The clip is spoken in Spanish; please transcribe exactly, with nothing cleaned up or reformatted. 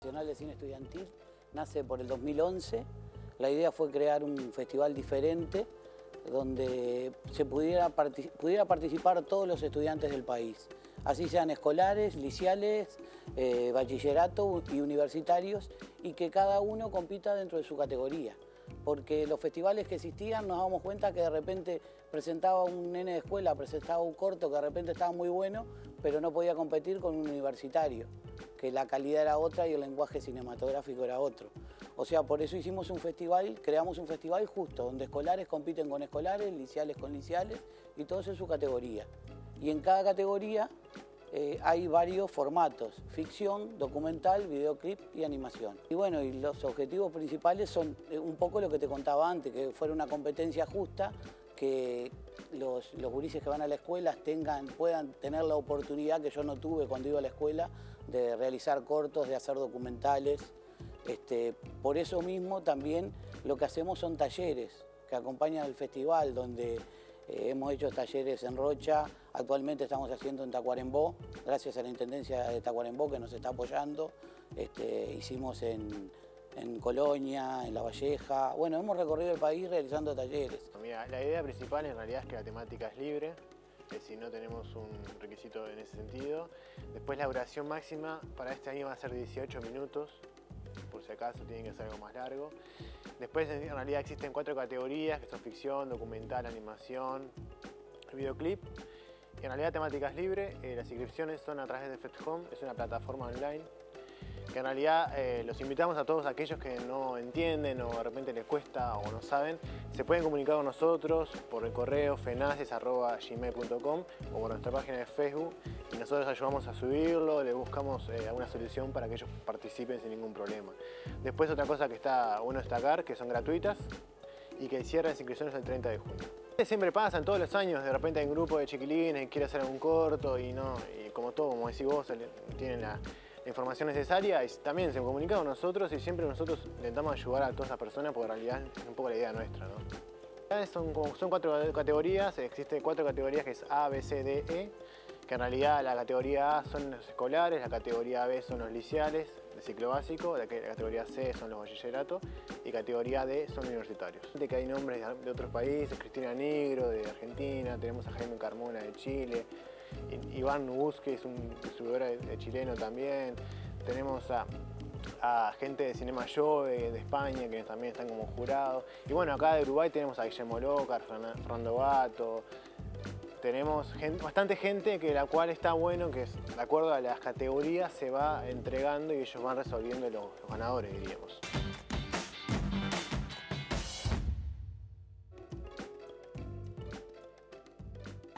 Nacional de Cine Estudiantil nace por el dos mil once. La idea fue crear un festival diferente donde se pudiera, partic pudiera participar todos los estudiantes del país, así sean escolares, liceales, eh, bachillerato y universitarios, y que cada uno compita dentro de su categoría. Porque los festivales que existían nos damos cuenta que de repente presentaba un nene de escuela, presentaba un corto que de repente estaba muy bueno, pero no podía competir con un universitario, que la calidad era otra y el lenguaje cinematográfico era otro. O sea, por eso hicimos un festival, creamos un festival justo, donde escolares compiten con escolares, liceales con liceales, y todos en su categoría. Y en cada categoría eh, hay varios formatos: ficción, documental, videoclip y animación. Y bueno, y los objetivos principales son eh, un poco lo que te contaba antes, que fuera una competencia justa, que los, los gurises que van a la escuela tengan, puedan tener la oportunidad que yo no tuve cuando iba a la escuela de realizar cortos, de hacer documentales. Este, por eso mismo también lo que hacemos son talleres que acompañan al festival, donde eh, hemos hecho talleres en Rocha, actualmente estamos haciendo en Tacuarembó, gracias a la Intendencia de Tacuarembó que nos está apoyando. Este, hicimos en, en Colonia, en La Valleja. Bueno, hemos recorrido el país realizando talleres. Mira, la idea principal en realidad es que la temática es libre, que si no tenemos un requisito en ese sentido. Después la duración máxima para este año va a ser dieciocho minutos, por si acaso tienen que ser algo más largo. Después en realidad existen cuatro categorías, que son ficción, documental, animación, videoclip. Y en realidad temática es libre, eh, las inscripciones son a través de FestHome, es una plataforma online, que en realidad eh, los invitamos a todos aquellos que no entienden o de repente les cuesta o no saben, se pueden comunicar con nosotros por el correo fenaces arroba gmail punto com o por nuestra página de Facebook, y nosotros ayudamos a subirlo, le buscamos eh, alguna solución para que ellos participen sin ningún problema. Después otra cosa que está bueno destacar, que son gratuitas y que el cierre de inscripciones es el treinta de junio. Siempre pasa, en todos los años, de repente hay un grupo de chiquilines que quiere hacer algún corto y no, y como todo, como decís vos, tienen la la información necesaria, y también se comunica con nosotros, y siempre nosotros intentamos ayudar a todas las personas, porque en realidad es un poco la idea nuestra, ¿no? Son, son cuatro categorías, existen cuatro categorías, que es A, B, C, D, E, que en realidad la categoría A son los escolares, la categoría B son los liceales de ciclo básico, la categoría C son los bachilleratos y categoría D son universitarios. De que hay nombres de otros países: Cristina Negro de Argentina, tenemos a Jaime Carmona de Chile, Iván Nubuz, que es un distribuidor de chileno también, tenemos a, a gente de Cinema Yo de, de España, que también están como jurados, y bueno, acá de Uruguay tenemos a Guillermo Lócar, Fernando Bato. Tenemos gente, bastante gente, que la cual está bueno, que es, de acuerdo a las categorías se va entregando y ellos van resolviendo los, los ganadores, diríamos.